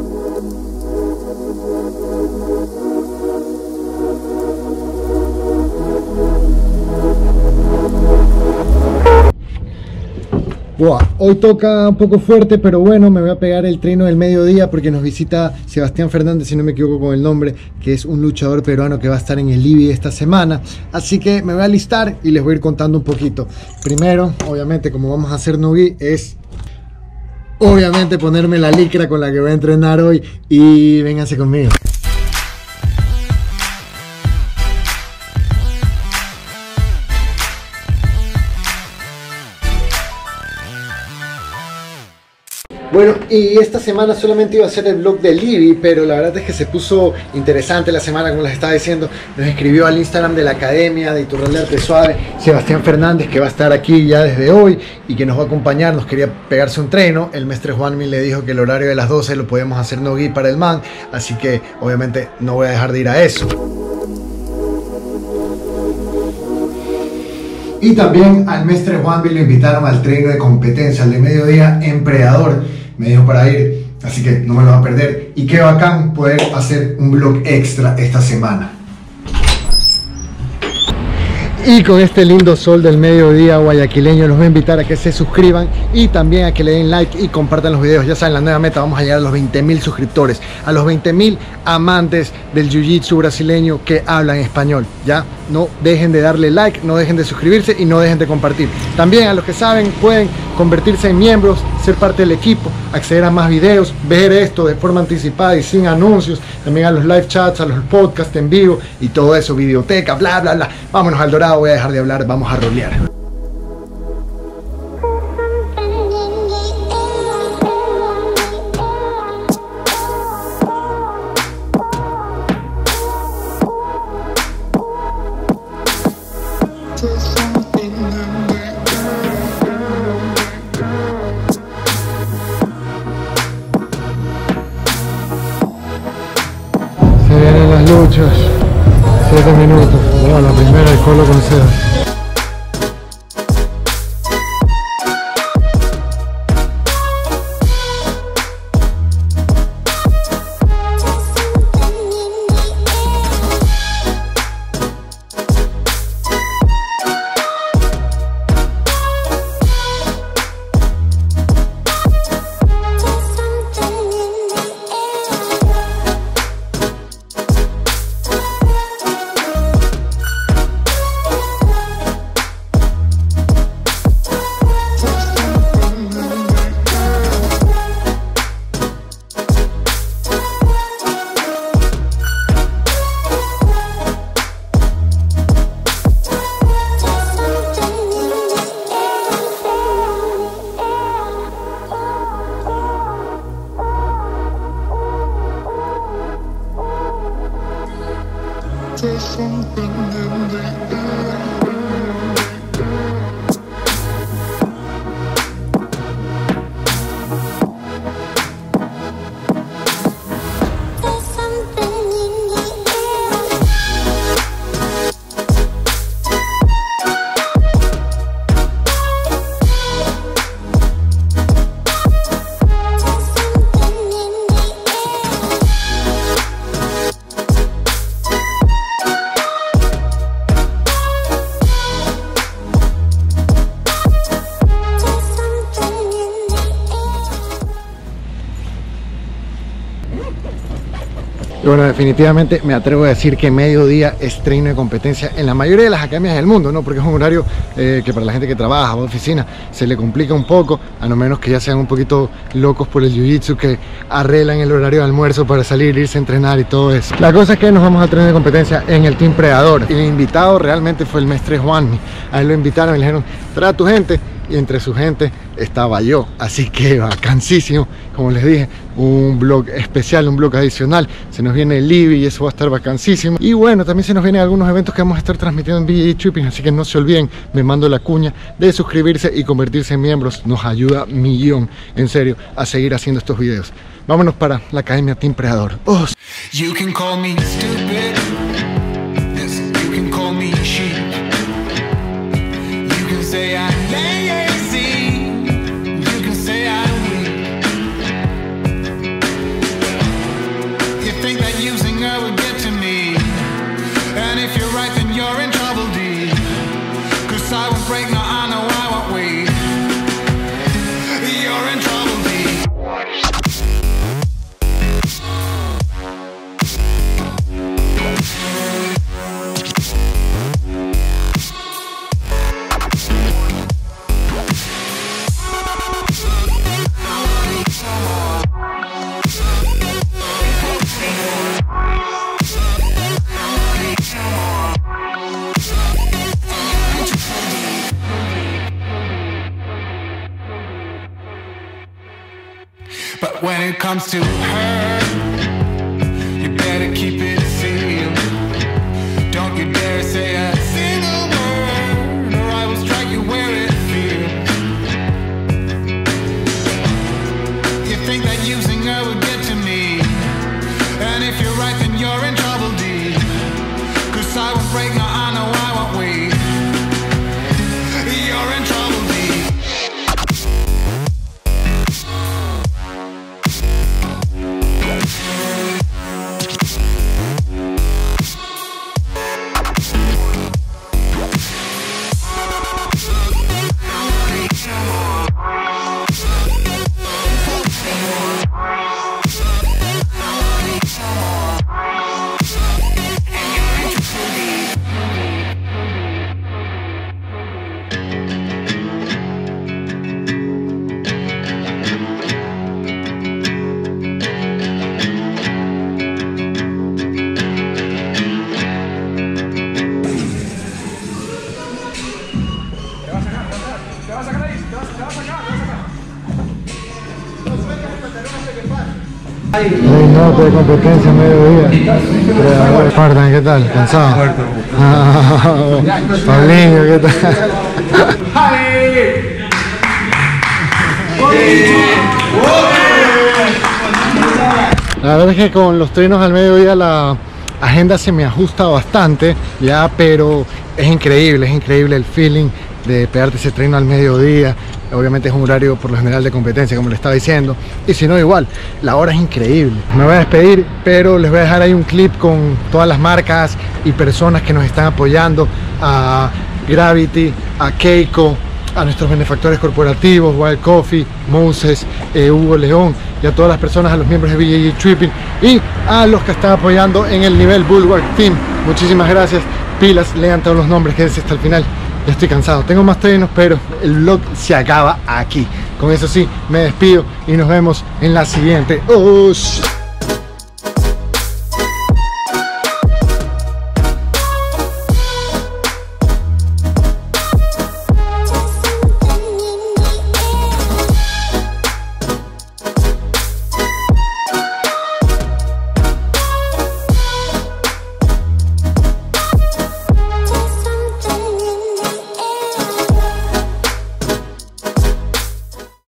Wow, hoy toca un poco fuerte, pero bueno, me voy a pegar el treno del mediodía porque nos visita Sebastián Fernández, si no me equivoco con el nombre, que es un luchador peruano que va a estar en el IBI esta semana. Así que me voy a alistar y les voy a ir contando un poquito. Primero, obviamente, como vamos a hacer no-gi, es obviamente ponerme la licra con la que voy a entrenar hoy y vénganse conmigo. Bueno, y esta semana solamente iba a ser el vlog del IBI, pero la verdad es que se puso interesante la semana, como les estaba diciendo. Nos escribió al Instagram de la Academia de Iturralde Arte Suave Sebastián Fernández, que va a estar aquí ya desde hoy y que nos va a acompañar. Nos quería pegarse un treno. El maestre Juanmi le dijo que el horario de las 12 lo podemos hacer no-gi para el man, así que obviamente no voy a dejar de ir a eso. Y también al maestre Juanmi lo invitaron al treno de competencia, al de mediodía en Predador. Me dijo para ir, así que no me lo va a perder. Y qué bacán poder hacer un vlog extra esta semana. Y con este lindo sol del mediodía guayaquileño los voy a invitar a que se suscriban y también a que le den like y compartan los videos. Ya saben, la nueva meta, vamos a llegar a los 20.000 suscriptores, a los 20.000 amantes del jiu-jitsu brasileño que hablan español. Ya no dejen de darle like, no dejen de suscribirse y no dejen de compartir. También a los que saben pueden convertirse en miembros, ser parte del equipo, acceder a más videos, ver esto de forma anticipada y sin anuncios, también a los live chats, a los podcasts en vivo y todo eso, videoteca, bla bla bla. Vámonos al Dorado, voy a dejar de hablar, vamos a rolear. Se vienen las luchas, 7 minutos, bueno, la primera el Colo con Seda. Y bueno, definitivamente me atrevo a decir que mediodía es treno de competencia en la mayoría de las academias del mundo, ¿no? Porque es un horario que para la gente que trabaja o oficina se le complica un poco, a no menos que ya sean un poquito locos por el jiu-jitsu, que arreglan el horario de almuerzo para salir, irse a entrenar y todo eso. La cosa es que nos vamos a treno de competencia en el Team Predador. Y el invitado realmente fue el maestre Juanmi. A él lo invitaron y le dijeron, trae a tu gente. Y entre su gente estaba yo, así que bacanísimo. Como les dije, un vlog especial, un vlog adicional. Se nos viene el IBI y eso va a estar vacancísimo. Y bueno, también se nos vienen algunos eventos que vamos a estar transmitiendo en BJJ Tripping, así que no se olviden, me mando la cuña de suscribirse y convertirse en miembros. Nos ayuda millón, en serio, a seguir haciendo estos videos. Vámonos para la Academia Team Predador. ¡Oh! You can call me stupid. Yes, you can call me sheep. You can say I'm lazy. You can say I'm weak. But when it comes to her, you better keep it sealed. Don't you dare say a single word, or I will strike you where it feels. You think that using her will get to me, and if you're right then you're in trouble deep. Cause I won't break, no I know I won't wait. You're in trouble deep. Nota de competencia mediodía. Spartan, ¿qué tal? ¿Cansado? Paulinho, ¿qué tal? La verdad es que con los trinos al mediodía la agenda se me ajusta bastante, ya, pero es increíble el feeling de pegarte ese trino al mediodía. Obviamente es un horario por lo general de competencia, como le estaba diciendo, y si no igual, la hora es increíble. Me voy a despedir, pero les voy a dejar ahí un clip con todas las marcas y personas que nos están apoyando, a Gravity, a Keiko, a nuestros benefactores corporativos, Wild Coffee, Moses, Hugo León, y a todas las personas, a los miembros de BJJ Tripping y a los que están apoyando en el nivel Bulwark Team. Muchísimas gracias, pilas, lean todos los nombres, quédense hasta el final. Ya estoy cansado, tengo más trinos, pero el vlog se acaba aquí. Con eso sí, me despido y nos vemos en la siguiente. ¡Oh!